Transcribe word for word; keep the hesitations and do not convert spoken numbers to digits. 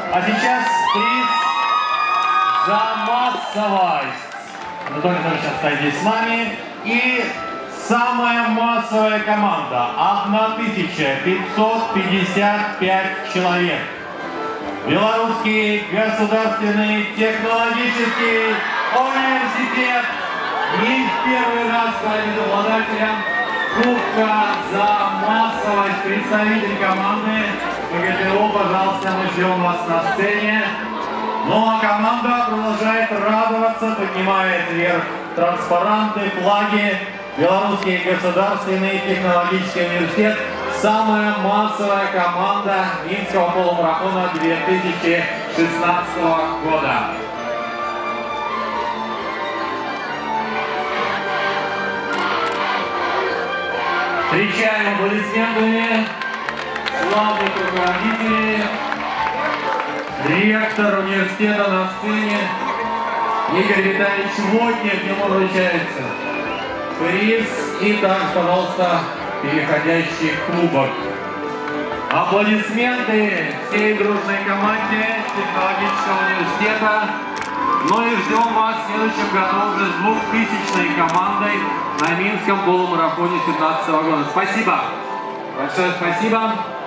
А сейчас приз за массовость. Анатолий Анатольевич стоит здесь с нами. И самая массовая команда. тысяча пятьсот пятьдесят пять человек. Белорусский государственный технологический университет не в первый раз станет обладателем кубка за массовость. Представитель команды ПГТУ, пожалуйста, мы ждем вас на сцене. Ну а команда продолжает радоваться, поднимает вверх транспаранты, флаги. Белорусский государственный технологический университет. Самая массовая команда Минского полумарафона две тысячи шестнадцатого года. Встречаем аплодисментами славных руководителей. Ректор университета на сцене. Игорь Витальевич Водник, ему вручается приз. И также, пожалуйста, переходящий кубок. Аплодисменты всей дружной команде технологического университета. Ну и ждем вас в следующем году уже с двухтысячной командой на Минском полумарафоне две тысячи семнадцатого года. Спасибо. Большое спасибо.